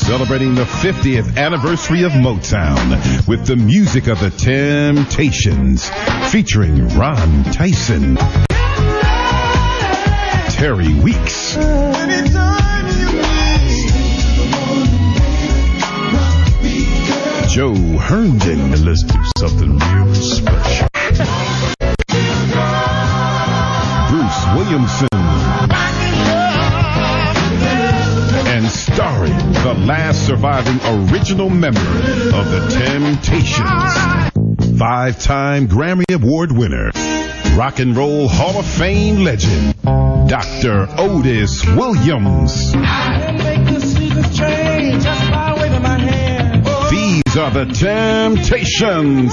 celebrating the 50th anniversary of Motown with the music of the Temptations, featuring Ron Tyson, Terry Weeks, Joe Herndon. And let's do something real special. Bruce Williamson, and starring the last surviving original member of the Temptations, 5-time Grammy Award winner, Rock and Roll Hall of Fame legend, Dr. Otis Williams. These are the Temptations.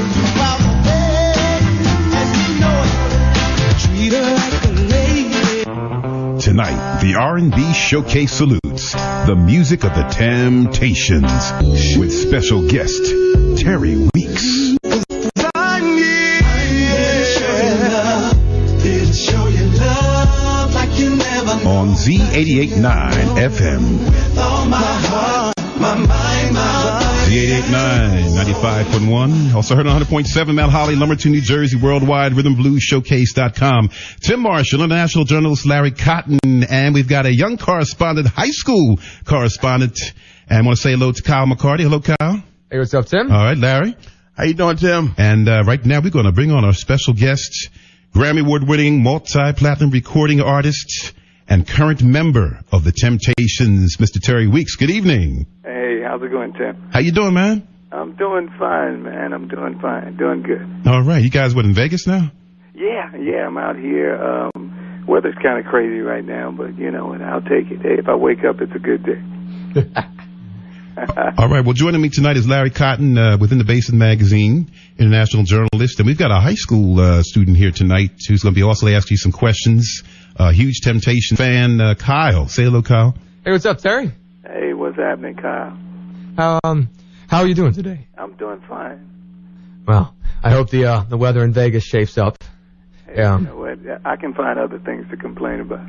Tonight, the R&B Showcase salutes the music of the Temptations with special guest Terry Weeks. On Z88.9 FM. Z88.9, 95.1. Also heard on 100.7 Mount Holly, Lumberton, New Jersey, worldwide, rhythmbluesshowcase.com. Tim Marshall, international journalist Larry Cotton, and we've got a young correspondent, high school correspondent, and I want to say hello to Kyle McCarty. Hello, Kyle. Hey, what's up, Tim? All right, Larry. How you doing, Tim? And right now we're going to bring on our special guest, Grammy Award-winning, multi-platinum recording artist, and current member of the Temptations, Mr. Terry Weeks. Good evening. Hey, how's it going, Tim? How you doing, man? I'm doing fine, man. I'm doing fine. Doing good. All right. You guys, in Vegas now? Yeah, I'm out here. Weather's kind of crazy right now, but you know what? I'll take it. Hey, if I wake up, it's a good day. All right. Well, joining me tonight is Larry Cotton, within the Basin Magazine, international journalist. And we've got a high school student here tonight who's going to be also asking you some questions. Huge Temptation fan, Kyle. Say hello, Kyle. Hey, what's up, Terry? Hey, what's happening, Kyle? How are you doing today? I'm doing fine. Well, I hope the weather in Vegas shapes up. Hey, you know what? I can find other things to complain about.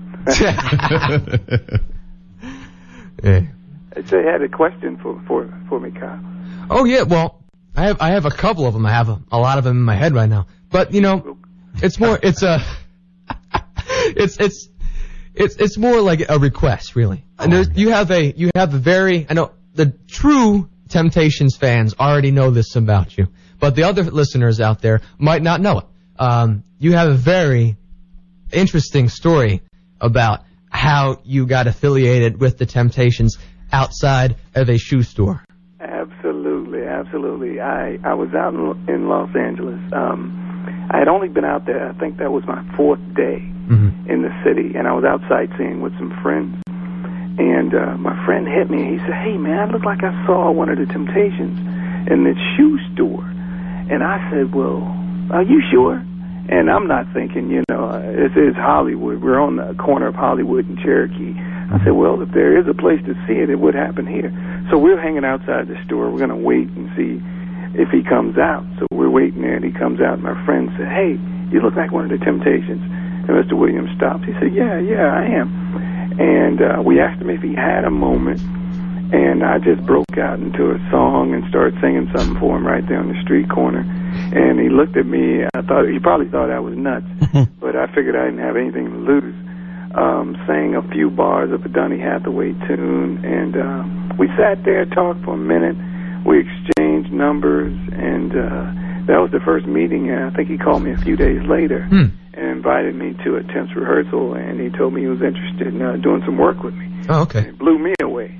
Yeah. So you had a question for me, Kyle. Oh yeah, well, I have a couple of them. I have a lot of them in my head right now. But you know, it's more it's more like a request, really. And you have a very, I know the true Temptations fans already know this about you, but the other listeners out there might not know it. You have a very interesting story about how you got affiliated with the Temptations outside of a shoe store. Absolutely. I was out in Los Angeles. I had only been out there, I think that was my 4th day in the city, and I was out sightseeing with some friends. And my friend hit me. He said, "Hey, man, I look like I saw one of the Temptations in this shoe store." And I said, "Well, are you sure?" And I'm not thinking, this is Hollywood. We're on the corner of Hollywood and Cherokee. I said, well, if there is a place to see it, it would happen here. So we're hanging outside the store. We're going to wait and see if he comes out. So we're waiting there, and he comes out, and my friend said, "Hey, you look like one of the Temptations." And Mr. Williams stops. He said, yeah, I am. And we asked him if he had a moment, and I just broke out into a song and started singing something for him right there on the street corner. And he looked at me. He probably thought I was nuts, but I figured I didn't have anything to lose. Sang a few bars of a Donny Hathaway tune, and we sat there, talked for a minute. We exchanged numbers, and that was the first meeting. And I think he called me a few days later and invited me to a Temps rehearsal, and he told me he was interested in doing some work with me. Oh, okay. It blew me away.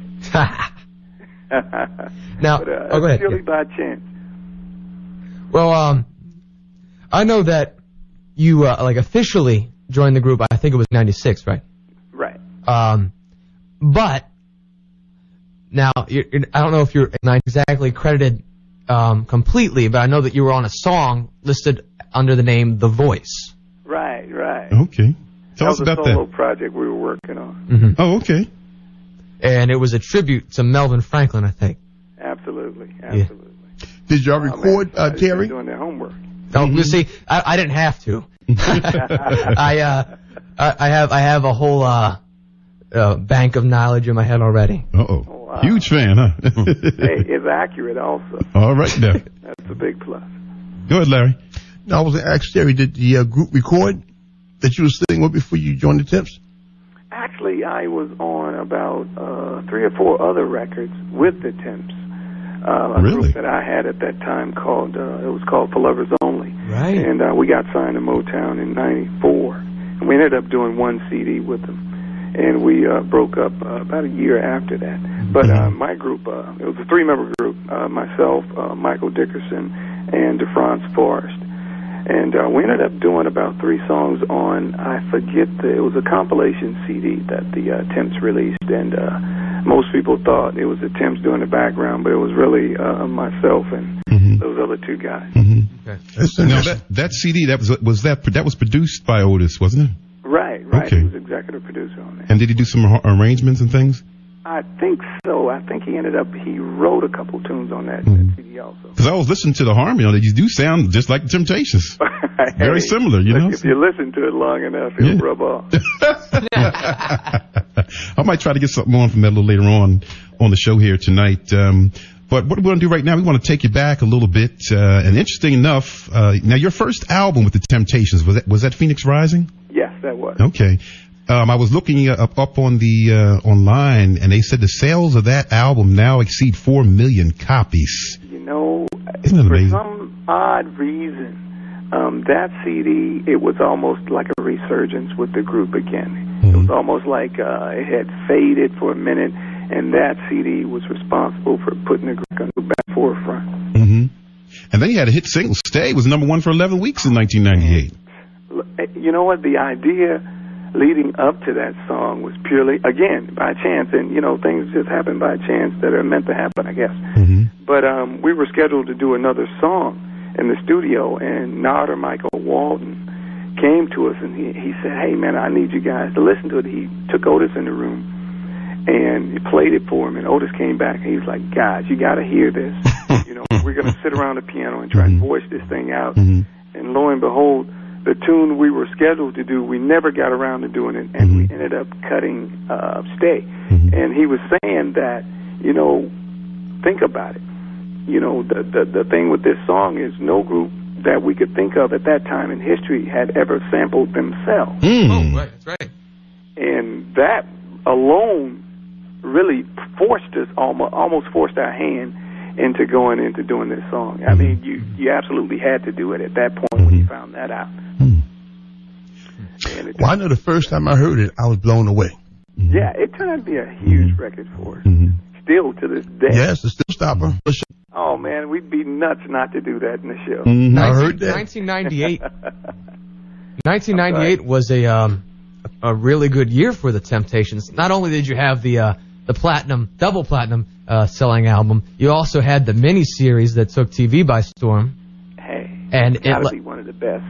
Now, but, go ahead. Purely by chance. Well, I know that you officially joined the group. I think it was '96, right? Right. But now I don't know if you're not exactly credited completely, but I know that you were on a song listed under the name The Voice. Right. Okay. Tell us about that. That was a solo project we were working on. Mm-hmm. Oh, okay. And it was a tribute to Melvin Franklin, I think. Absolutely. Yeah. Did y'all record, Terry? Doing their homework. Oh, you see, I didn't have to. I have a whole bank of knowledge in my head already. Uh-oh. Oh, Huge fan, huh? Hey, it's accurate also. All right, now. That's a big plus. Go ahead, Larry. No, I was going to ask Terry, did the group record that you were sitting with before you joined the Temps? Actually, I was on about 3 or 4 other records with the Temps. A Really? group that I had at that time called, it was called For Lovers Only. Right. And we got signed to Motown in 94. And we ended up doing 1 CD with them. And we broke up about a year after that. But my group, it was a 3-member group, myself, Michael Dickerson, and DeFrance Forrest. And we ended up doing about 3 songs on, I forget, it was a compilation CD that the Temps released. And most people thought it was the Temps doing the background, but it was really myself and those other 2 guys. Okay. Now, that CD, that was produced by Otis, wasn't it? Right. Okay. He was executive producer on that. And did he do some arrangements and things? I think so. I think he wrote a couple tunes on that CD also. Because I was listening to the harmony on it. You do sound just like the Temptations. Very similar, you know? If you listen to it long enough, it'll rub off. I might try to get something on from that a little later on the show here tonight. But what we're going to do right now, we want to take you back a little bit. And interesting enough, now your first album with the Temptations, was that Phoenix Rising? Yes, that was. Okay. I was looking up on the online, and they said the sales of that album now exceed 4 million copies. You know, Isn't that amazing? for some odd reason, that CD, it was almost like a resurgence with the group again. It was almost like it had faded for a minute, and that CD was responsible for putting the group on the back forefront. And then you had a hit single, Stay, was number 1 for 11 weeks in 1998. You know what? The idea leading up to that song was purely, again, by chance, and, you know, things just happen by chance that are meant to happen, I guess. But we were scheduled to do another song in the studio, and Narder Michael Walden came to us, and he said, hey, man, I need you guys to listen to it. He took Otis in the room, and he played it for him, and Otis came back, and he was like, guys, you got to hear this. You know, we're going to sit around the piano and try and voice this thing out. And lo and behold, the tune we were scheduled to do, we never got around to doing it, and we ended up cutting Stay. And he was saying that, you know, think about it. You know, the thing with this song is no group that we could think of at that time in history had ever sampled themselves. Oh, right, that's right. And that alone really forced us, almost forced our hand into going into doing this song. I mean, you absolutely had to do it at that point when you found that out. Well, I know the first time I heard it, I was blown away. Yeah, it turned out to be a huge record for us. Still to this day. Yes, it's still stopper. Oh, man, we'd be nuts not to do that in the show. I heard that. 1998. 1998 was a really good year for the Temptations. Not only did you have the double platinum selling album, you also had the mini-series that took TV by storm. Hey, and it's gotta be one of the best.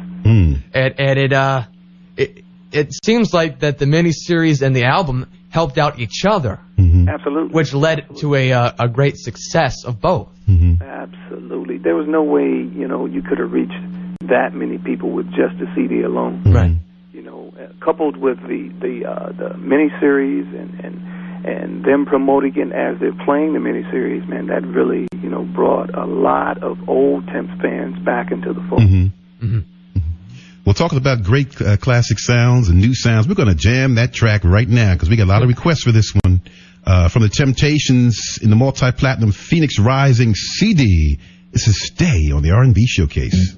And it seems like that the mini-series and the album helped out each other. Absolutely. Which led to a great success of both. Absolutely. There was no way, you know, you could have reached that many people with just a CD alone. Right. You know, coupled with the miniseries and them promoting it as they're playing the miniseries, man, that really, you know, brought a lot of old Temps fans back into the fold. Well, talking about great classic sounds and new sounds, we're going to jam that track right now because we got a lot of requests for this one from the Temptations in the multi-platinum Phoenix Rising CD. This is Stay on the R&B Showcase.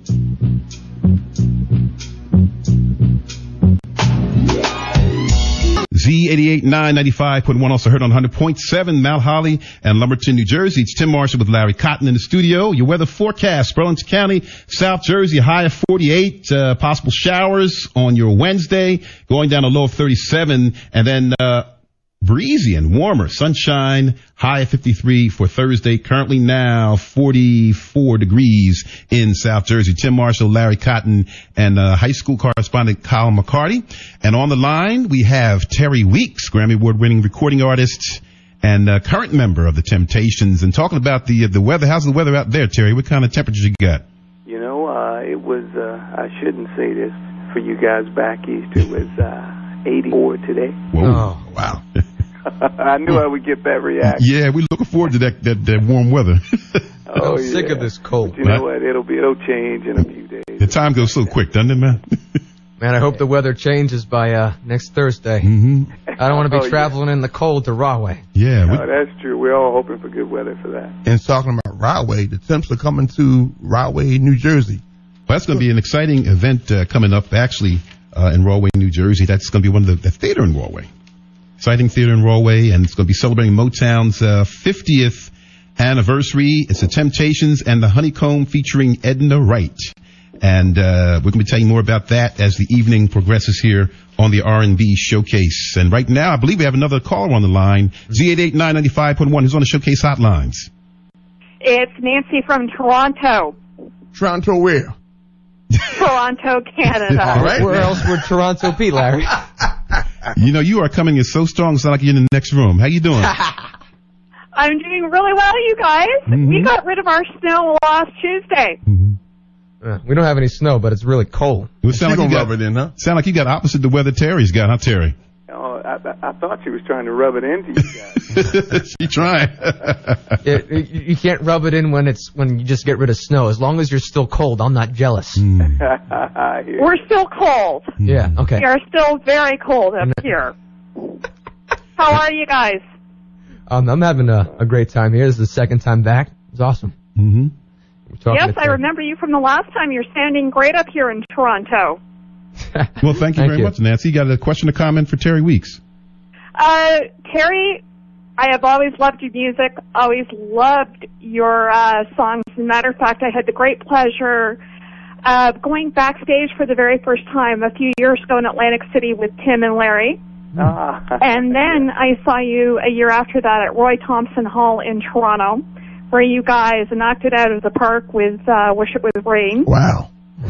Z88 995.1, also heard on 100.7 Mount Holly and Lumberton, New Jersey. It's Tim Marshall with Larry Cotton in the studio. Your weather forecast, Burlington County, South Jersey, high of 48, possible showers on your Wednesday, going down a low of 37, and then breezy and warmer, sunshine, high of 53 for Thursday, currently now 44 degrees in South Jersey. Tim Marshall, Larry Cotton, and high school correspondent Kyle McCarty. And on the line, we have Terry Weeks, Grammy Award-winning recording artist and current member of the Temptations. And talking about the weather, how's the weather out there, Terry? What kind of temperatures you got? You know, it was, I shouldn't say this for you guys back east, it was 84 today. Whoa. Oh, wow. I knew I would get that reaction. Yeah, we're looking forward to that warm weather. Oh, I'm sick of this cold. But you know what? It'll change in a few days. The time goes so quick, doesn't it, man? Man, I hope the weather changes by next Thursday. Mm-hmm. I don't want to be traveling in the cold to Rahway. Yeah. No, that's true. We're all hoping for good weather for that. And talking about Rahway, the Temps are coming to Rahway, New Jersey. Well, that's going to be an exciting event coming up, actually, in Rahway, New Jersey. That's going to be one of the theater in Rahway. Exciting theater in Rahway, and it's going to be celebrating Motown's 50th anniversary. It's the Temptations and the Honeycomb featuring Edna Wright. And we're going to be telling you more about that as the evening progresses here on the R&B Showcase. And right now, I believe we have another caller on the line, Z88995.1, who's on the Showcase hotlines. It's Nancy from Toronto. Toronto where? Toronto, Canada. All right. Where else would Toronto be, Larry? You know, you are coming in so strong, it's not like you're in the next room. How you doing? I'm doing really well, you guys. Mm-hmm. We got rid of our snow last Tuesday. We don't have any snow, but it's really cold. Well, sound like you got opposite the weather Terry's got, huh, Terry? Oh, I thought she was trying to rub it into you guys. She trying. You can't rub it in when you just get rid of snow. As long as you're still cold, I'm not jealous. We're still cold. Yeah, okay. We are still very cold up here. How are you guys? I'm having a great time here. This is the second time back. It's awesome. Mm-hmm. Yes, I remember you from the last time. You're standing great up here in Toronto. Well, thank you very much, Nancy. You got a question or comment for Terry Weeks? Terry, I have always loved your music, always loved your songs. As a matter of fact, I had the great pleasure of going backstage for the very first time a few years ago in Atlantic City with Tim and Larry. And then I saw you a year after that at Roy Thompson Hall in Toronto, where you guys knocked it out of the park with Wish It Was Rain. Wow.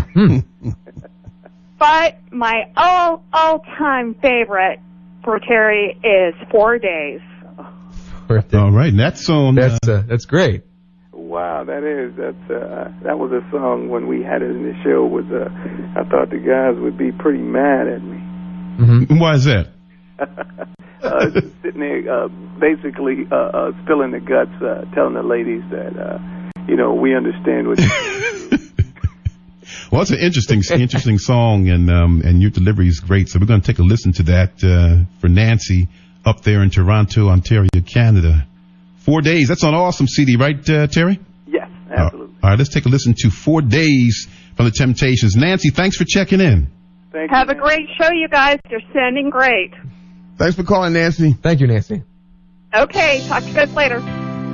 But my all-time favorite for Terry is 4 Days. All right, and that song. That's great. Wow, that was a song when we had it in the show. I thought the guys would be pretty mad at me. Mm-hmm. Why is that? Sitting there, basically spilling the guts, telling the ladies that we understand what. Well, it's an interesting song, and your delivery is great. So we're going to take a listen to that for Nancy up there in Toronto, Ontario, Canada. 4 days. That's on Awesome CD, right, Terry? Yes, absolutely. All right, let's take a listen to 4 Days from the Temptations. Nancy, thanks for checking in. Thank Have you, a great show, you guys. You're standing great. Thanks for calling, Nancy. Thank you, Nancy. Okay, talk to you guys later.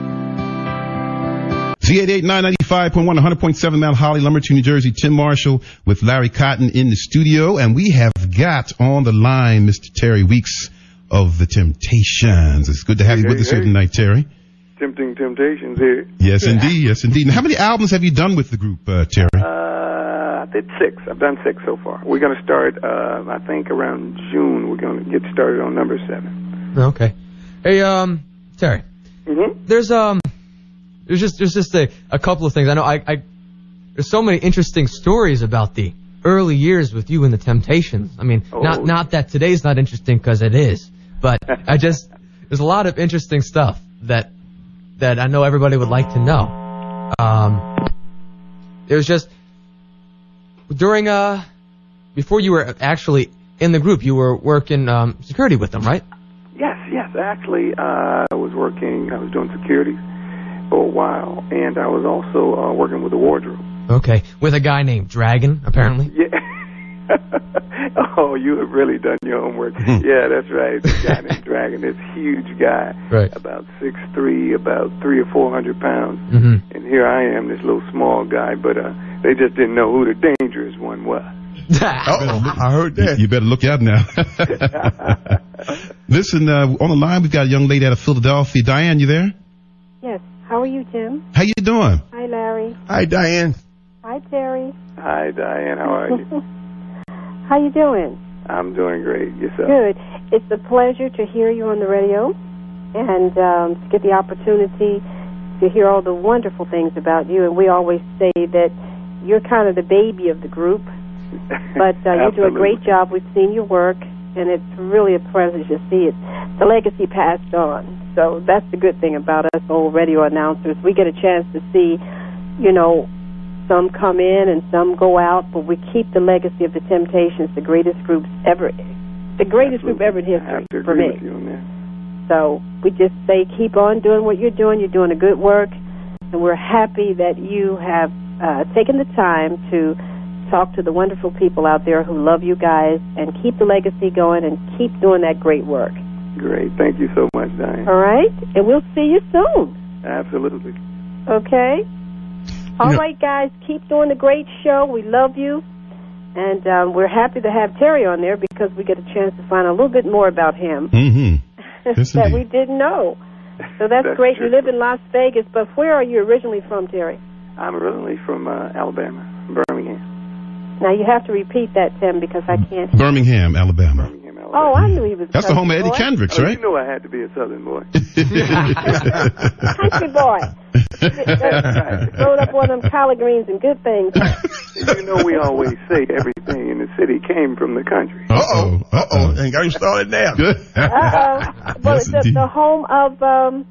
Z88995.1, 100.7 Mount Holly, Lumberton, New Jersey. Tim Marshall with Larry Cotton in the studio. And we have got on the line Mr. Terry Weeks of the Temptations. It's good to have you with us here tonight, Terry. Tempting Temptations here. Yes, indeed. Yes, indeed. Now, how many albums have you done with the group, Terry? I did 6. I've done 6 so far. We're going to start, I think, around June. We're going to get started on number 7. Okay. Hey, Terry. Mm-hmm. There's just a couple of things. I know there's so many interesting stories about the early years with you and the Temptations. I mean, not that today's not interesting, because it is, but there's a lot of interesting stuff that I know everybody would like to know. It was just during before you were actually in the group, you were working security with them, right? Yes. Actually, I was doing security for a while, and I was also working with the wardrobe. Okay, with a guy named Dragon, apparently. Yeah. Oh, you have really done your homework. Yeah, that's right. This guy named Dragon, this huge guy, right, about 6'3", about 300 or 400 pounds, mm-hmm. And here I am, this little small guy. But they just didn't know who the dangerous one was. I heard that. You better look out now. Listen, on the line we've got a young lady out of Philadelphia. Diane, you there? Yes. How are you, Tim? How you doing? Hi, Larry. Hi, Diane. Hi, Terry. Hi, Diane. How are you? How you doing? I'm doing great. Yourself? Good. It's a pleasure to hear you on the radio and to get the opportunity to hear all the wonderful things about you. And we always say that you're kind of the baby of the group. But you do a great job. We've seen your work, and it's really a pleasure to see it, the legacy passed on. So that's the good thing about us old radio announcers. We get a chance to see, you know, some come in and some go out, but we keep the legacy of the Temptations, the greatest group ever in history for me. So we just say keep on doing what you're doing. You're doing a good work, and we're happy that you have taken the time to talk to the wonderful people out there who love you guys and keep the legacy going and keep doing that great work. Great. Thank you so much, Diane. All right, and we'll see you soon. Absolutely. Okay? All right, guys, keep doing the great show. We love you. And we're happy to have Terry on there because we get a chance to find a little bit more about him Yes, that indeed. we didn't know. So that's great. True. You live in Las Vegas, but where are you originally from, Terry? I'm originally from Alabama, Birmingham. Now, you have to repeat that, Tim, because I can't. Birmingham, Alabama. Birmingham, Alabama. Oh, I knew he was a That's the home of country Eddie boy. Kendricks, Oh, right? you know I had to be a Southern boy. Country boy. Throwed up one of them collard greens and good things. You know we always say everything in the city came from the country. Uh-oh. And got you started now. Uh-oh. Well, Yes, it's indeed. the home of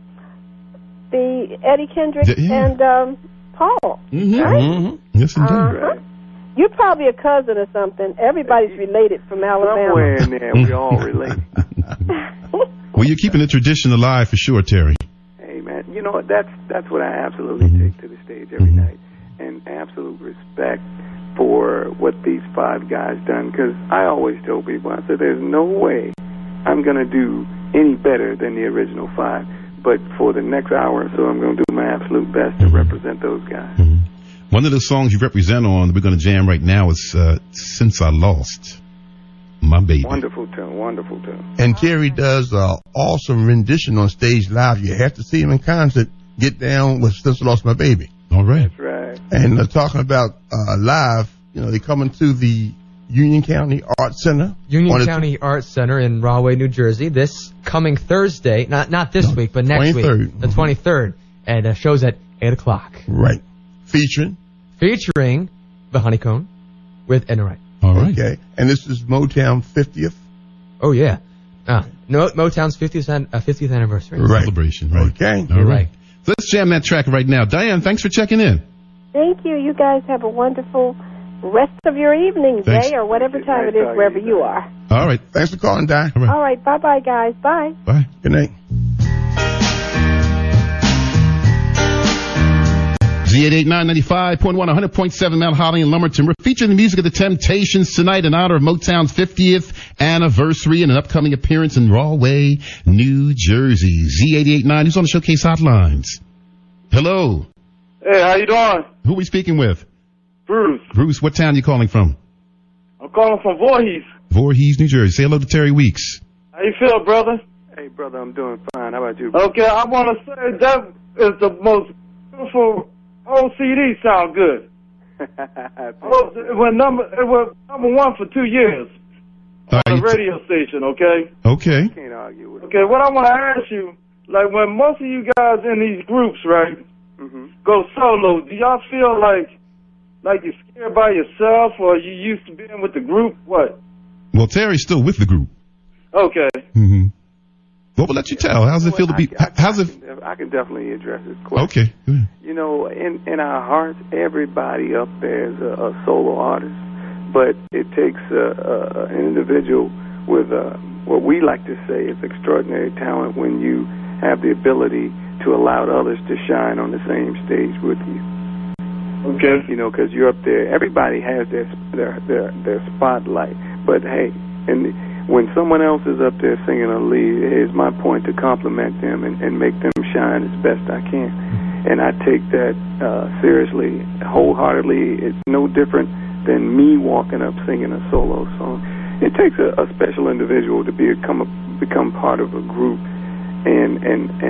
the Eddie Kendricks Yeah. and Paul. Right? Yes, indeed. Right. You're probably a cousin or something. Everybody's related from Alabama. Somewhere in there, we all relate. Well, you're keeping the tradition alive for sure, Terry. Hey, man, you know what? That's what I absolutely take to the stage every night, and absolute respect for what these five guys done. Because I always tell people, I said, there's no way I'm gonna do any better than the original five. But for the next hour or so, I'm gonna do my absolute best to represent those guys. One of the songs you represent on that we're going to jam right now is Since I Lost My Baby. Wonderful tune, wonderful tune. And Terry does an awesome rendition on stage live. You have to see him in concert. Get down with Since I Lost My Baby. All right. That's right. And talking about live, you know, they coming to the Union County Arts Center. Union County Arts Center in Rahway, New Jersey, this coming Thursday, not this week, but next 23rd. week, the 23rd, and shows at 8 o'clock. Right. Featuring. The Honeycomb with Enright. All right. Okay. And this is Motown 50th. Oh, yeah. Motown's 50th anniversary. Right. Celebration, right? Okay. All right. So let's jam that track right now. Diane, thanks for checking in. Thank you. You guys have a wonderful rest of your evening, Thanks. Jay, or whatever time Nice it is, talking wherever to you you. are. All right. Thanks for calling, Di. All right. All right. Bye-bye, guys. Bye. Bye. Good night. Z889 95.1, 100.7 Mount Holly and Lumberton. We're featuring the music of the Temptations tonight in honor of Motown's 50th anniversary and an upcoming appearance in Rahway, New Jersey. Z889, who's on the Showcase Hotlines? Hello. Hey, how you doing? Who are we speaking with? Bruce. Bruce, what town you calling from? I'm calling from Voorhees. Voorhees, New Jersey. Say hello to Terry Weeks. How you feel, brother? Hey, brother, I'm doing fine. How about you? Okay, I want to say that is the most beautiful whole CD. Sound good. It was number one for 2 years on the radio station, okay? Okay. Can't argue with it. Okay, what I want to ask you, like when most of you guys in these groups, right, go solo, do y'all feel like you're scared by yourself or you used to being with the group? What? Well, Terry's still with the group. Okay. Mm-hmm. Well, we'll let you tell. How's it feel to be? How's it? I can definitely address this question. Okay. Go ahead. You know, in our hearts, everybody up there is a solo artist, but it takes an individual with what we like to say is extraordinary talent when you have the ability to allow others to shine on the same stage with you. Okay. You know, because you're up there. Everybody has their spotlight, but hey, when someone else is up there singing a lead, it's my point to compliment them and make them shine as best I can. And I take that seriously, wholeheartedly. It's no different than me walking up singing a solo song. It takes a special individual to become part of a group and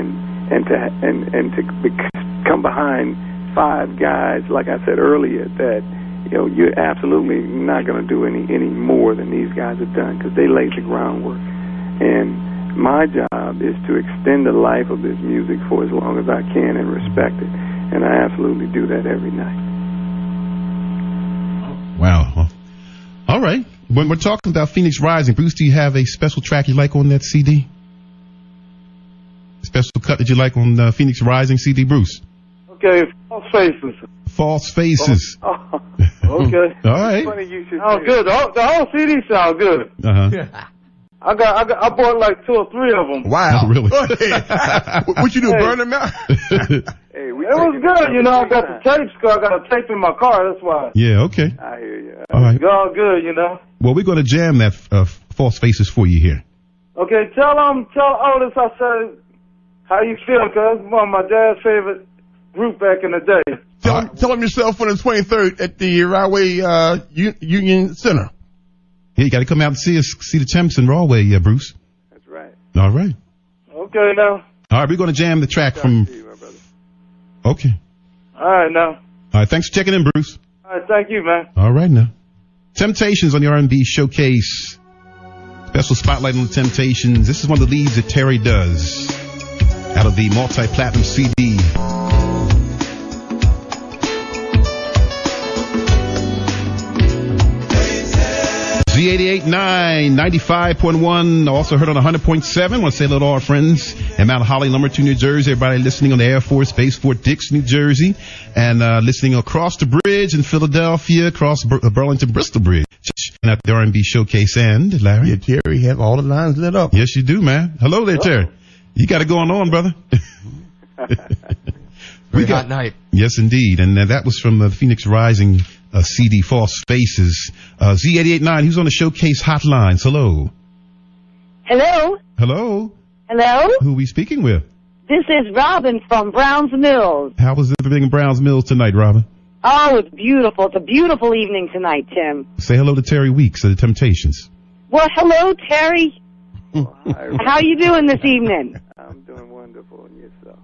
to come behind five guys, like I said earlier, that you're absolutely not going to do any more than these guys have done because they laid the groundwork. And my job is to extend the life of this music for as long as I can and respect it. And I absolutely do that every night. Wow. All right. When we're talking about Phoenix Rising, Bruce, do you have a special track you like on that CD? Special cut that you like on Phoenix Rising CD, Bruce? Okay, False Faces. False Faces. Oh, okay. All right. Funny you should Oh, say good. The whole CD sound good. Uh-huh. I bought like 2 or 3 of them. Wow. Oh, really? Go ahead. What you do, burn them out? Hey, It was good, you know. I got the tapes, cause I got a tape in my car. That's why. Yeah, okay. I hear you. All right. It's all good, you know. Well, we're going to jam that False Faces for you here. Okay, tell Otis I said how you feel, cause it's one of my dad's favorite group back in the day. Tell him yourself on the 23rd at the Rahway Union Center. Yeah, you got to come out and see the Champs in Rahway, Bruce. That's right. All right. Okay, now. All right, we're going to jam the track from... See you, my brother. Okay. All right, now. All right, thanks for checking in, Bruce. All right, thank you, man. All right, now. Temptations on the R&B Showcase. Special spotlight on the Temptations. This is one of the leads that Terry does out of the multi-platinum CD. Z88.9, 95.1, also heard on 100.7. Want to say hello to our friends in Mount Holly, Lumberton, New Jersey. Everybody listening on the Air Force Base, Fort Dix, New Jersey. And listening across the bridge in Philadelphia, across Burlington, Bristol Bridge. And at the R&B Showcase. And, Larry? Yeah, Terry have all the lines lit up. Yes, you do, man. Hello there, Terry. You got it going on, brother. Very hot night. Yes, indeed. And that was from the Phoenix Rising CD, False Faces. Z88.9, who's on the Showcase Hotlines? Hello. Hello. Hello. Hello. Who are we speaking with? This is Robin from Browns Mills. How was everything in Browns Mills tonight, Robin? Oh, it's beautiful. It's a beautiful evening tonight, Tim. Say hello to Terry Weeks of the Temptations. Well, hello, Terry. Hi, How you doing this evening? I'm doing wonderful, and yourself?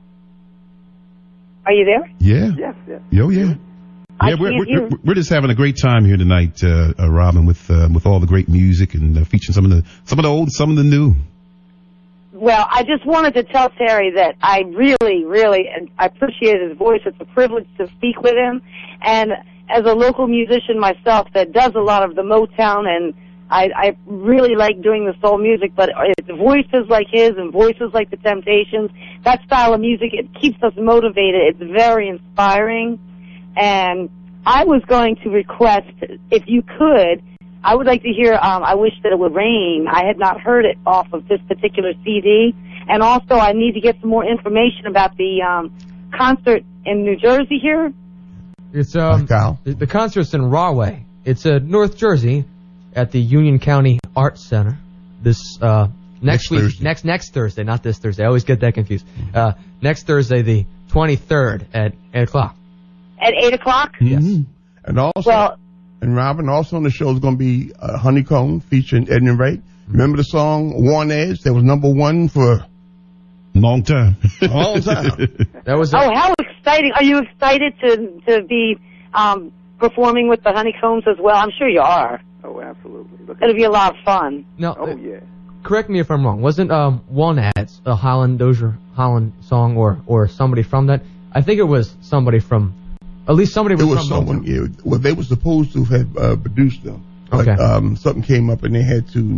Are you there? Yeah. Yes, yes. Yo, yeah. I Yeah, can't hear. we're just having a great time here tonight, Robin, with all the great music and featuring some of the old, some of the new. Well, I just wanted to tell Terry that I really, really, and I appreciate his voice. It's a privilege to speak with him. And as a local musician myself that does a lot of the Motown, and I really like doing the soul music, but voices like his and voices like the Temptations, that style of music, it keeps us motivated. It's very inspiring. And I was going to request, if you could, I would like to hear I Wish That It Would Rain. I had not heard it off of this particular CD. And also I need to get some more information about the concert in New Jersey here. It's the concert's in Rahway. It's North Jersey at the Union County Arts Center. This next week, Thursday. next Thursday, not this Thursday. I always get that confused. Next Thursday, the 23rd at 8 o'clock. At 8 o'clock? Mm-hmm. And also, Well, and Robin, also on the show is going to be Honeycomb featuring Edna Wright. Remember the song Worn Edge? That was #1 for Long time. a long time. That was oh, how exciting. Are you excited to be performing with the Honeycombs as well? I'm sure you are. Oh, absolutely. It'll be a lot of fun. no. Oh, yeah. Correct me if I'm wrong. Wasn't One Ads a Holland Dozier Holland song or somebody from that? I think it was somebody from. At least somebody was It was from someone, Motown. yeah, well, they were supposed to have produced them. But, Okay. something came up and they had to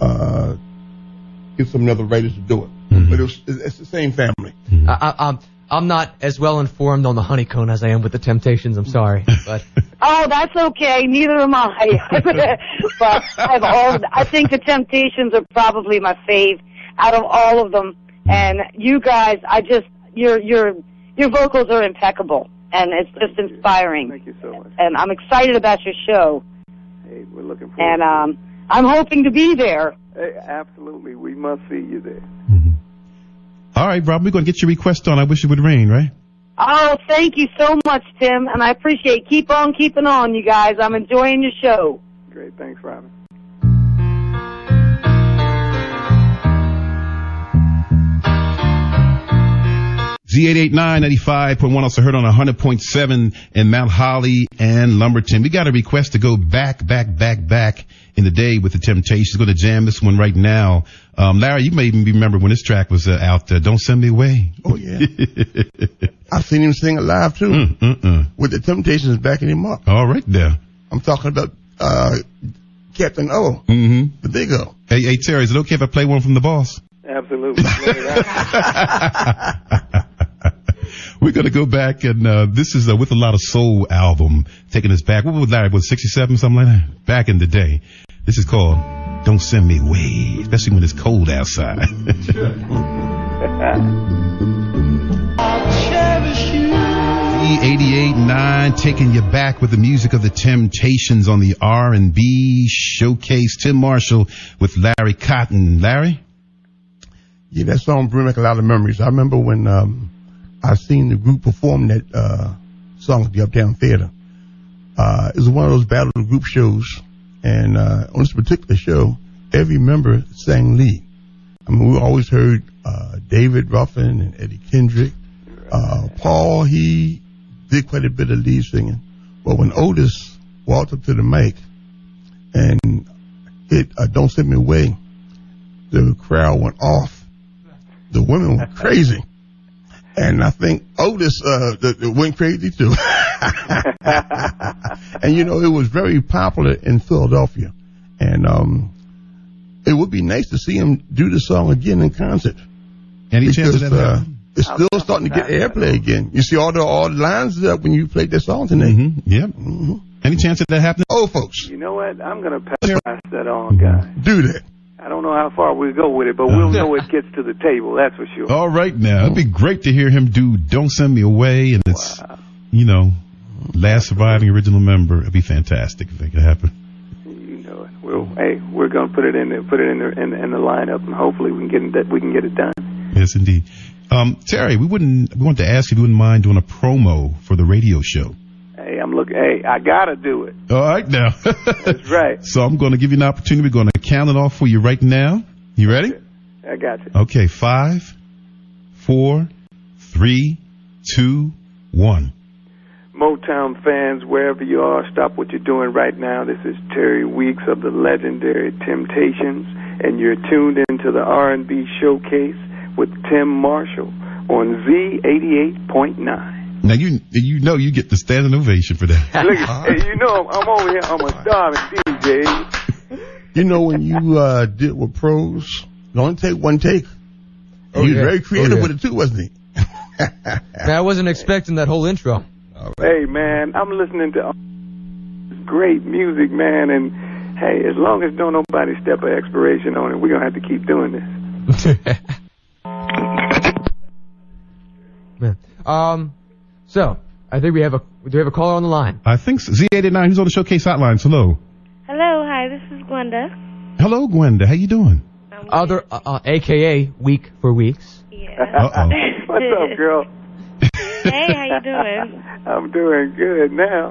get some other writers to do it. Mhm. But it's the same family. I'm not as well informed on the Honeycomb as I am with the Temptations. I'm sorry, but Oh, that's okay. Neither am I. But I think the Temptations are probably my fave out of all of them. And you guys, your vocals are impeccable, and it's just inspiring. Thank you so much. And I'm excited about your show, Hey, we're looking forward and I'm hoping to be there. Hey, absolutely. We must see you there. Mm-hmm. All right, Rob, we're going to get your request on I Wish It Would Rain, right? Oh, thank you so much, Tim, and I appreciate it. Keep on keeping on, you guys. I'm enjoying your show. Great. Thanks, Robin. Z889, 95.1, also heard on 100.7 in Mount Holly and Lumberton. We got a request to go back in the day with the Temptations. Going to jam this one right now. Larry, you may even remember when this track was out. Don't Send Me Away. Oh, yeah. I've seen him sing it live, too, with the Temptations backing him up. All right there. I'm talking about Captain O. Mm-hmm. The Big O. Hey, Terry, is it okay if I play one from the boss? Absolutely. We're going to go back, and this is With a Lot of Soul album, taking us back. What was Larry, was 67, something like that? Back in the day. This is called Don't Send Me Away, especially when it's cold outside. E88.9, taking you back with the music of the Temptations on the R&B Showcase. Tim Marshall with Larry Cotton. Larry? Yeah, that song brings back a lot of memories. I remember when I seen the group perform that song at the Uptown Theater. It was one of those battle of the group shows, and on this particular show, every member sang lead. I mean, we always heard David Ruffin and Eddie Kendrick. Paul, he did quite a bit of lead singing. But when Otis walked up to the mic and it Don't Send Me Away, the crowd went off. The women were crazy. And I think Otis went crazy too. And, you know, it was very popular in Philadelphia. And it would be nice to see him do the song again in concert. Any chance of that? It's still starting to get airplay again. You see all the lines up when you played that song tonight. Mm-hmm. Yep. Mm-hmm. Any chance of that happening? Oh, folks. You know what? I'm going to pass that on, guys. Do that. I don't know how far we'll go with it, but we'll know it gets to the table, that's for sure. All right, now. It'd be great to hear him do Don't Send Me Away, and it's, you know, last surviving original member. It'd be fantastic if it could happen. You know it. We're going to put it in the lineup, and hopefully we can get it done. Yes, indeed. Terry, we wanted to ask if you wouldn't mind doing a promo for the radio show. Hey, I gotta do it. All right, now. That's right. So I'm going to give you an opportunity. We're going to count it off for you right now. You ready? I got you. Okay, 5, 4, 3, 2, 1. Motown fans, wherever you are, stop what you're doing right now. This is Terry Weeks of the legendary Temptations, and you're tuned into the R&B Showcase with Tim Marshall on Z88.9. Now, you know you get the standing ovation for that. Look, hey, you know I'm over here. I'm a starving DJ. You know, when you did with pros, it only take one take. And he was very creative with it, too, wasn't he? I wasn't expecting that whole intro. Right. Hey, man, I'm listening to great music, man, and, hey, as long as don't nobody step an expiration on it, we're going to have to keep doing this. Man. So, I think do we have a caller on the line? I think so. Z89, who's on the Showcase Hotline? Hello. Hello, hi, this is Gwenda. Hello, Gwenda. How you doing? Other, a.k.a. Week for Weeks. Yeah. Uh-oh. What's up, girl? Hey, how you doing? I'm doing good now.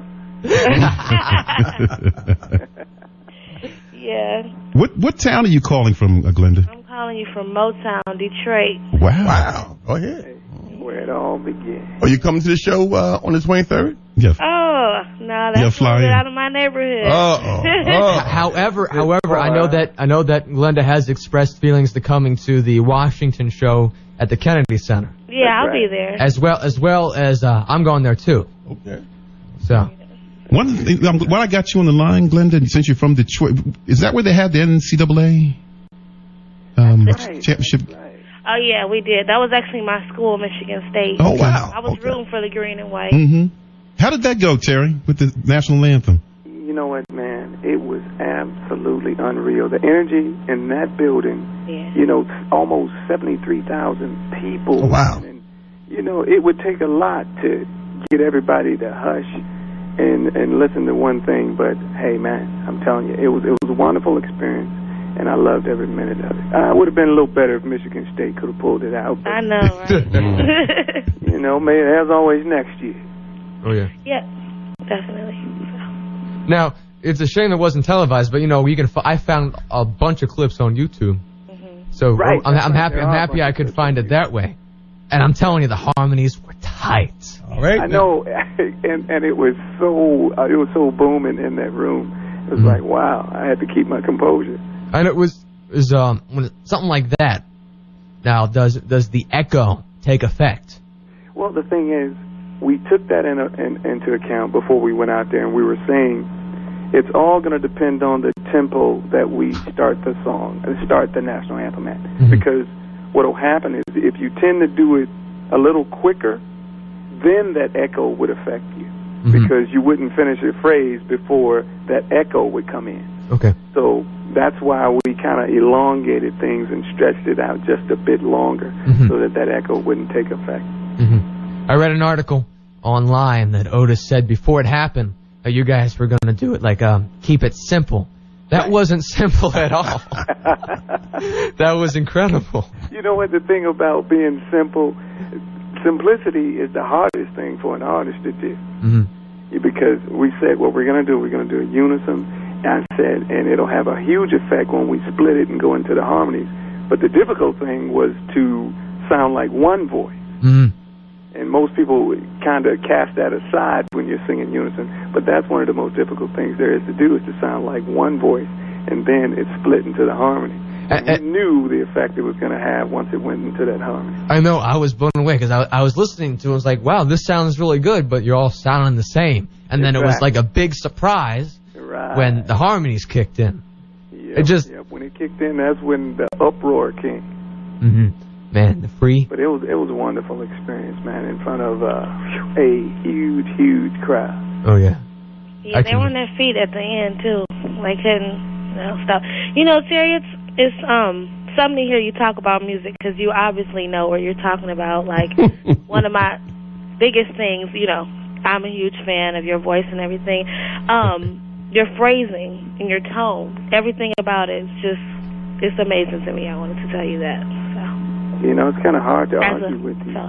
Yeah. What town are you calling from, Glenda? I'm calling you from Motown, Detroit. Wow. Go ahead. Where it all began. Are you coming to the show on the 23rd? Yeah. Oh, no, that's a little bit out of my neighborhood. However, I know that Glenda has expressed feelings to coming to the Washington show at the Kennedy Center. Yeah, I'll be there. As well as I'm going there too. Okay. So. One thing, while I got you on the line, Glenda, since you're from Detroit, is that where they had the NCAA championship? Right. Oh, yeah, we did. That was actually my school, Michigan State. Oh, wow. I was rooting for the green and white. Mm-hmm. How did that go, Terry, with the national anthem? You know what, man? It was absolutely unreal. The energy in that building, you know, almost 73,000 people. Oh, wow. And, you know, it would take a lot to get everybody to hush and listen to one thing. But, hey, man, I'm telling you, it was a wonderful experience. And I loved every minute of it. It would have been a little better if Michigan State could have pulled it out. I know, right? You know, maybe as always next year. Oh, yeah. Yeah, definitely. Now, it's a shame it wasn't televised, but, you know, I found a bunch of clips on YouTube. Mm-hmm. So right. I'm happy I could find it that way. And I'm telling you, the harmonies were tight. All right. I know, and it was so booming in that room. It was like, wow, I had to keep my composure. And it was when something like that. Now, does the echo take effect? Well, the thing is, we took that into account before we went out there, and we were saying, it's all going to depend on the tempo that we start the song, start the national anthem at. Because what will happen is if you tend to do it a little quicker, then that echo would affect you. Because you wouldn't finish your phrase before that echo would come in. Okay. So that's why we kind of elongated things and stretched it out just a bit longer so that echo wouldn't take effect. I read an article online that Otis said before it happened that you guys were going to do it like keep it simple. That wasn't simple at all. That was incredible. You know what the thing about being simple, simplicity is the hardest thing for an artist to do. Because we said what we're going to do a unison. And I said, and it'll have a huge effect when we split it and go into the harmonies. But the difficult thing was to sound like one voice. And most people kind of cast that aside when you're singing unison. But that's one of the most difficult things there is to do, is to sound like one voice, and then it's split into the harmony. And we knew the effect it was going to have once it went into that harmony. I know, I was blown away because I was listening to it. I was like, wow, this sounds really good, but you're all sounding the same. And then it was like a big surprise when the harmonies kicked in. When it kicked in, that's when the uproar came. Man, the free. But it was a wonderful experience, man, in front of a huge crowd. Oh yeah. Yeah, they were on their feet at the end too. Like couldn't stop. You know, Terry, it's something to hear you talk about music because you obviously know what you're talking about. Like one of my biggest things, you know, I'm a huge fan of your voice and everything. Your phrasing and your tone, everything about it is just, it's amazing to me. I wanted to tell you that. So. You know, it's kind of hard to argue with you.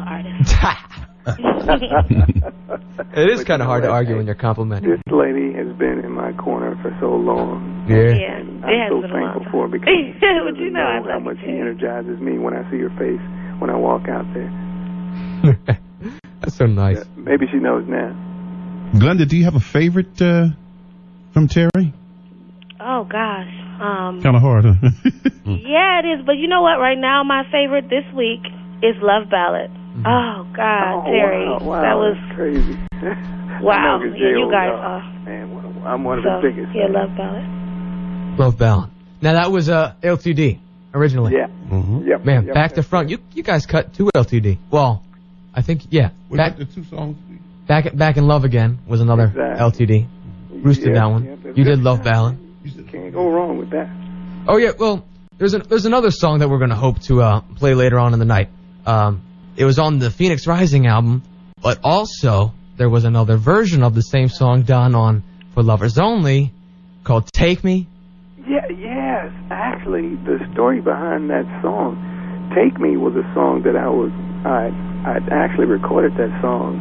It is kind of hard to argue when you're complimenting. This lady has been in my corner for so long. Yeah. And I'm so thankful for her because but you know how much she energizes me when I see her face when I walk out there. That's so nice. Maybe she knows now. Glenda, do you have a favorite from Terry? Oh, gosh. Kind of hard, huh? Yeah, it is. But you know what? Right now, my favorite this week is Love Ballad. Oh, God, Terry. Wow, that was that's crazy. Wow. You guys are. Man, I'm one of the biggest. Yeah, Love Ballad. Love Ballad. Now, that was LTD originally. Yeah. Yep. Man, back to front. You guys cut 2 LTD. Well, I think, yeah. Back the 2 songs. Back in Love Again was another LTD. Bruce did that one. You did Love Ballad. You can't go wrong with that. Oh yeah, well, there's another song that we're gonna hope to play later on in the night. It was on the Phoenix Rising album, but also there was another version of the same song done on For Lovers Only, called "Take Me." Yes. Actually, the story behind that song, "Take Me," was a song that I'd actually recorded that song.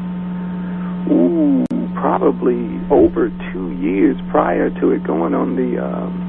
Probably over 2 years prior to it going on the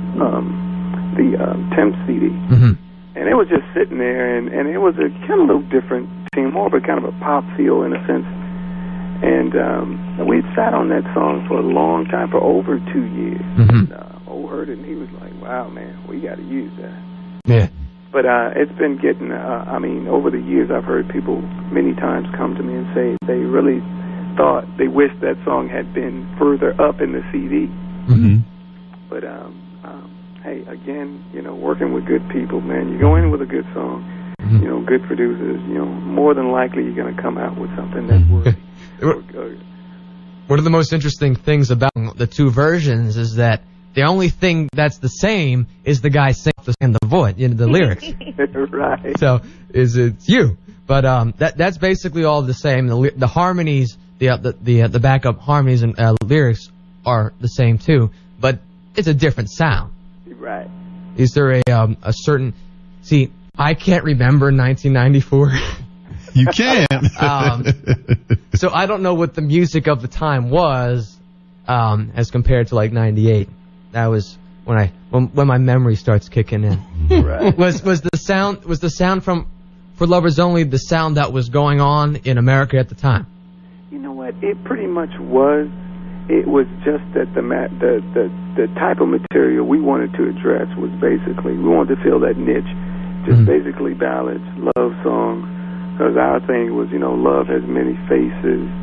Temp CD. And it was just sitting there, and it was a kind of little different thing, more of a kind of a pop feel in a sense. And we'd sat on that song for a long time, for over 2 years. And O heard it, and he was like, wow, man, we got to use that. Yeah. But it's been getting, over the years I've heard people many times come to me and say they really thought they wished that song had been further up in the CD. But hey, again, you know, working with good people, man, you go in with a good song, you know, good producers, you know, more than likely you're going to come out with something that's worthy. One of the most interesting things about the 2 versions is that the only thing that's the same is the guy singing the voice, you know, the lyrics. Right. So it's you, but that's basically all the same. The harmonies. The backup harmonies and lyrics are the same too, but it's a different sound. Right. Is there a certain? See, I can't remember 1994. You can't. So I don't know what the music of the time was as compared to like 98. That was when my memory starts kicking in. Right. Was the sound from For Lovers Only the sound that was going on in America at the time? You know what? It pretty much was. It was just that the type of material we wanted to address was basically, we wanted to fill that niche, just basically ballads, love songs, because our thing was, you know, love has many faces,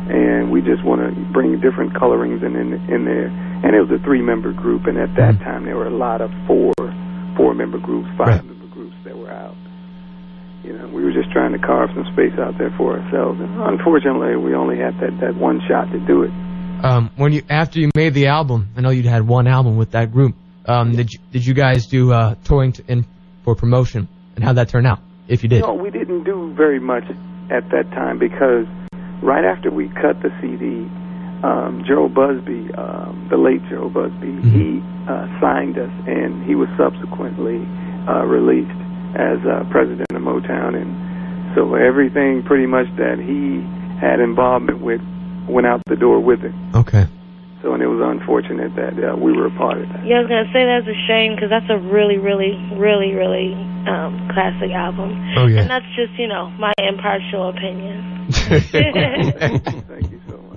and we just want to bring different colorings in there. And it was a 3-member group, and at that time there were a lot of 4-member groups, 5-member groups that were out. You know, we were just trying to carve some space out there for ourselves, and unfortunately, we only had that one shot to do it. After you made the album, I know you had one album with that group. Did you guys do touring for promotion, and how'd that turn out? If you did, no, we didn't do very much at that time because right after we cut the CD, Gerald Busby, the late Gerald Busby, he signed us, and he was subsequently released as president of Motown, and so everything pretty much that he had involvement with went out the door with it. Okay. So, and it was unfortunate that we were a part of that. Yeah, I was going to say that's a shame because that's a really, really, really, really classic album. Oh, yeah. And that's just, my impartial opinion. Thank you so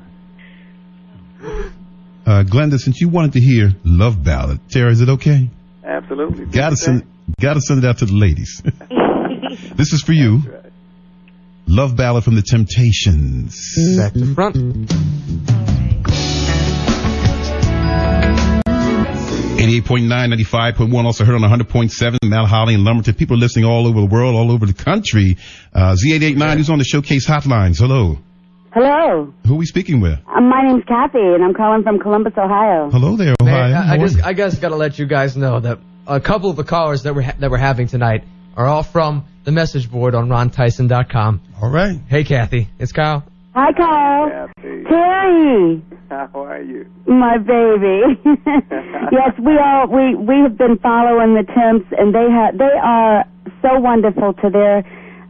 much. Glenda, since you wanted to hear Love Ballad, Terry, is it okay? Absolutely. Gotta send it out to the ladies. This is for you. That's right. Love Ballad from the Temptations. Back to front. 88.9, 95.1, also heard on 100.7, Mount Holly and Lumberton. People are listening all over the world, all over the country. Z889, who's on the Showcase Hotlines? Hello. Hello. Who are we speaking with? My name's Kathy, and I'm calling from Columbus, Ohio. Hello there, Ohio. I guess got to let you guys know that a couple of the callers that we're having tonight are all from the message board on RonTyson.com. All right. Hey, Kathy. It's Kyle. Hi, Kyle. Kathy. Terry. How are you? My baby. Yes, we have been following the Temps, and they are so wonderful to their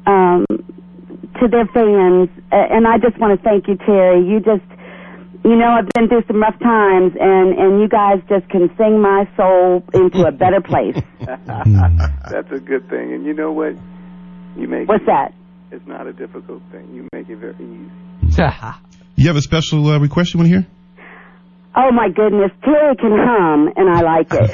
fans, and I just want to thank you, Terry. I've been through some rough times, and you guys just can sing my soul into a better place. That's a good thing, and you know what? What's that? It's not a difficult thing. You make it very easy. You have a special request you want to hear? Oh, my goodness. Terry can hum, and I like it.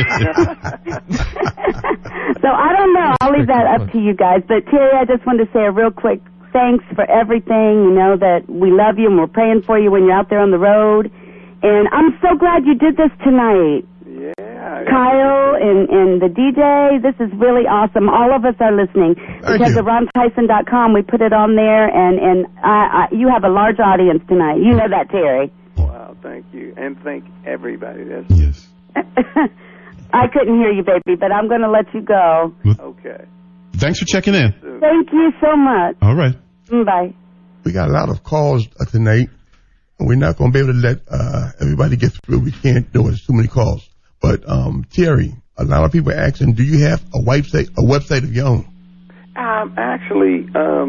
So I don't know. I'll leave that up to you guys. But, Terry, I just wanted to say a real quick thanks for everything. You know that we love you, and we're praying for you when you're out there on the road. And I'm so glad you did this tonight. Yeah. Kyle and the DJ, this is really awesome. All of us are listening because of RonTyson.com. We put it on there, and you have a large audience tonight. You know that, Terry. Wow, thank you. And thank everybody. Yes. I couldn't hear you, baby, but I'm going to let you go. Okay. Thanks for checking in. Thank you so much. All right. Bye. We got a lot of calls tonight, and we're not going to be able to let everybody get through. We can't do it. There's too many calls. But, Terry, a lot of people are asking, do you have a website of your own? Actually,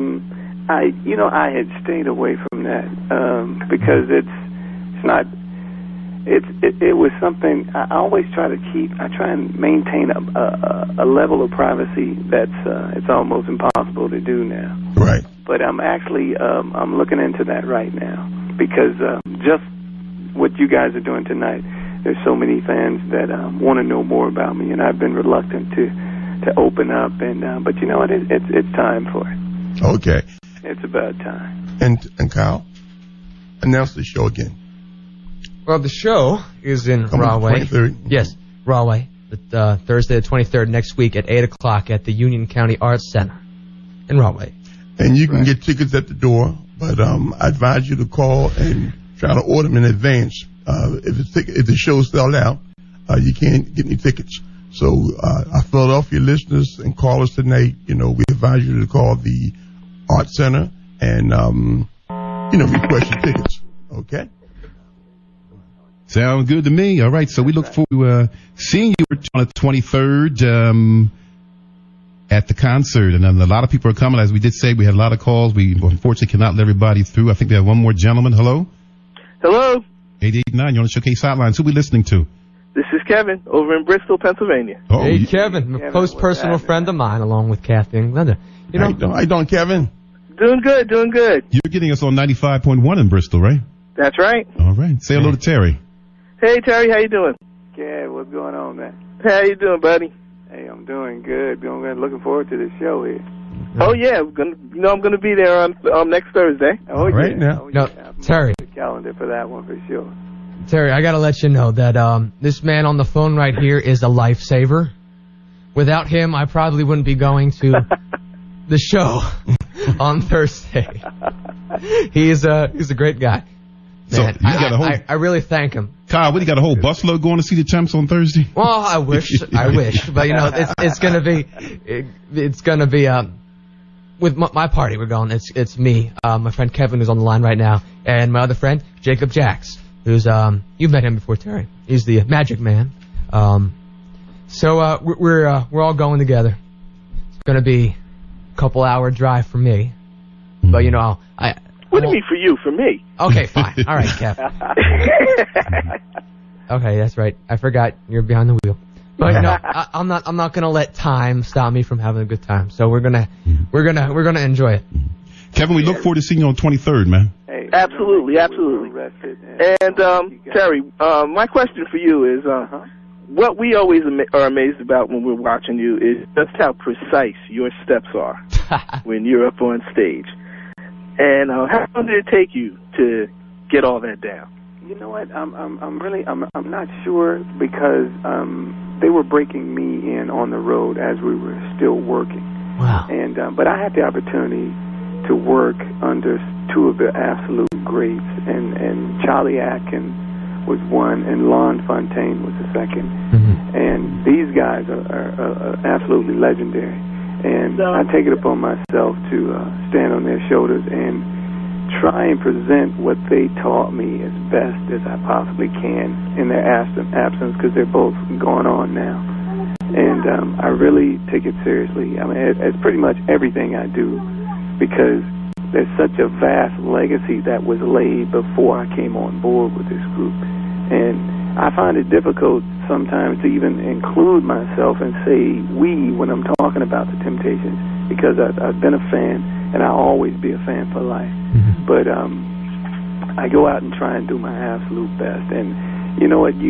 I had stayed away from that because it was something I always try to keep. I try and maintain a level of privacy that's it's almost impossible to do now. Right. But I'm actually I'm looking into that right now because just what you guys are doing tonight. There's so many fans that want to know more about me, and I've been reluctant to open up. And but you know what? It's time for it. Okay. It's about time. And Kyle, announce the show again. Well, the show is in Rahway. 23rd. Yes, Rahway. Thursday the 23rd next week at 8 o'clock at the Union County Arts Center in Rahway. And you can get tickets at the door, but I advise you to call and try to order them in advance. If the show's sold out, you can't get any tickets. So our Philadelphia listeners and callers tonight, we advise you to call the Art Center and, request your tickets. Okay? Sounds good to me. All right, so we look forward to seeing you on the 23rd at the concert. And a lot of people are coming. As we did say, we had a lot of calls. We unfortunately cannot let everybody through. I think we have one more gentleman. Hello? Hello? 889, you're on the Showcase Hotlines. Who are we listening to? This is Kevin over in Bristol, Pennsylvania. Oh, hey, Kevin, a close personal friend of mine, along with Kathy and Glenda. How you doing, Kevin? Doing good. You're getting us on 95.1 in Bristol, right? That's right. All right. Say hello to Terry. Hey, Terry, how you doing? Yeah, what's going on, man? How you doing, buddy? Hey, I'm doing good. Looking forward to the show here. Oh yeah, I'm gonna be there on next Thursday. Oh yeah. Right now. Oh, No, yeah. Terry. The calendar for that one for sure. Terry, I gotta let you know that this man on the phone right here is a lifesaver. Without him, I probably wouldn't be going to the show on Thursday. He's a great guy. Man, So you got a whole I really thank him. Kyle, what, you got a whole busload going to see the Temps on Thursday? Well, I wish, but you know, it's gonna be with my party. We're going. It's me, my friend Kevin, who's on the line right now, and my other friend Jacob Jacks, who's you've met him before, Terry. He's the Magic Man. So we're all going together. It's gonna be a couple hour drive for me, but you know, What do you mean for you? For me? Okay, fine. All right, Kev. Okay, that's right. I forgot you're behind the wheel. But you know, I'm not gonna let time stop me from having a good time. So we're gonna enjoy it. Kevin, we look forward to seeing you on 23rd, man. Hey, Absolutely. And Terry, my question for you is, what we always are amazed about when we're watching you is just how precise your steps are when you're up on stage. And how long did it take you to get all that down? You know what? I'm not sure because they were breaking me in on the road as we were still working. Wow. And but I had the opportunity to work under two of the absolute greats, and Charlie Atkin was one, and Lon Fontaine was the second. Mm-hmm. And these guys are absolutely legendary. And I take it upon myself to stand on their shoulders and try and present what they taught me as best as I possibly can in their absence, because they're both going on now. And I really take it seriously. I mean, it's pretty much everything I do, because there's such a vast legacy that was laid before I came on board with this group. And I find it difficult sometimes to even include myself and say we when I'm talking about the Temptations, because I've been a fan and I'll always be a fan for life. Mm-hmm. But I go out and try and do my absolute best. And you know what?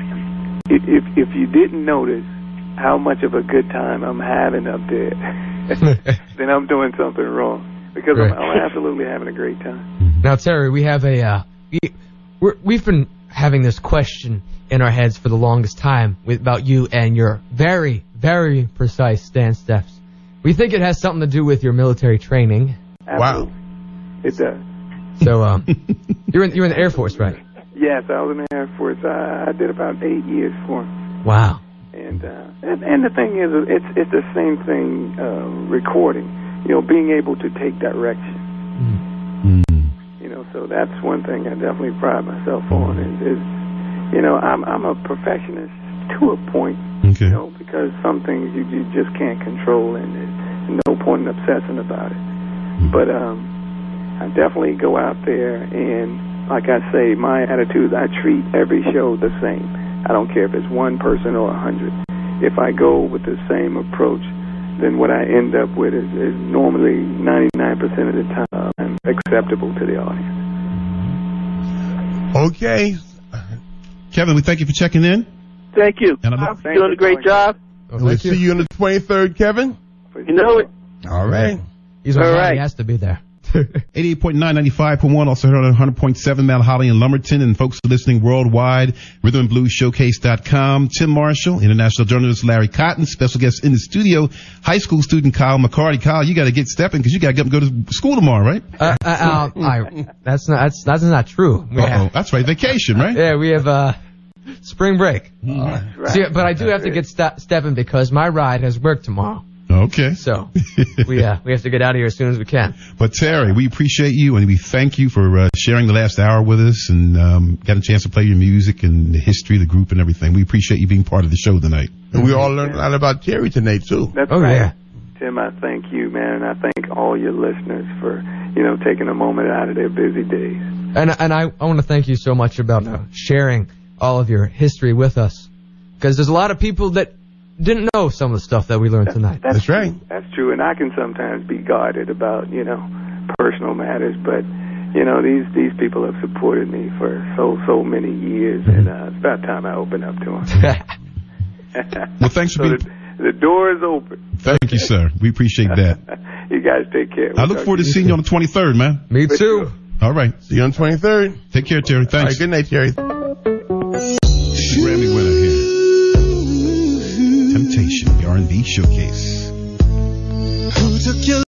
If you didn't notice how much of a good time I'm having up there, then I'm doing something wrong, because right. I'm absolutely having a great time. Now, Terry, we have we've been having this question in our heads for the longest time about you and your very, very precise dance steps. We think it has something to do with your military training. Absolutely. Wow. It does. So, you're in the Air Force, right? Yes, I was in the Air Force. I did about 8 years for them. Wow. And the thing is, it's the same thing recording. You know, being able to take direction. Mm-hmm. You know, so that's one thing I definitely pride myself on. Is you know, I'm a perfectionist to a point. Okay. You know, because some things you just can't control, and there's no point in obsessing about it. But I definitely go out there, and like I say, my attitude, I treat every show the same. I don't care if it's one person or 100. If I go with the same approach, then what I end up with is normally 99% of the time acceptable to the audience. Okay. Kevin, we thank you for checking in. Thank you. And You're doing a great job. We'll see you on the 23rd, Kevin. You know it. All right. He's all right. He has to be there. 88.9, 95.1, also heard on 100.7, Mount Holly and Lumberton, and folks listening worldwide, rhythmandbluesshowcase.com. Tim Marshall, international journalist Larry Cotton, special guest in the studio, high school student Kyle McCarty. Kyle, you got to get stepping because you got to go to school tomorrow, right? That's not true. That's right, vacation, right? Yeah, we have spring break. Right. See, but I do have to get stepping because my ride has work tomorrow. Okay. So we have to get out of here as soon as we can. But Terry, we appreciate you and we thank you for sharing the last hour with us and got a chance to play your music and the history of the group and everything. We appreciate you being part of the show tonight. And we all learned a lot about Terry tonight too. That's right. Yeah. Tim, I thank you, man, and I thank all your listeners for, you know, taking a moment out of their busy days. And I want to thank you so much about sharing all of your history with us, because there's a lot of people that didn't know some of the stuff that we learned tonight. That's right. That's true, and I can sometimes be guarded about, you know, personal matters, but, you know, these people have supported me for so many years, and it's about time I open up to them. Well, thanks for being... The door is open. Thank you, sir. We appreciate that. You guys take care. I look forward to seeing you on the 23rd, man. Me too. All right. See you on the 23rd. Take care, Terry. Thanks. All right, good night, Terry. Grammy winner here. Temptation, the R&B showcase. Who took your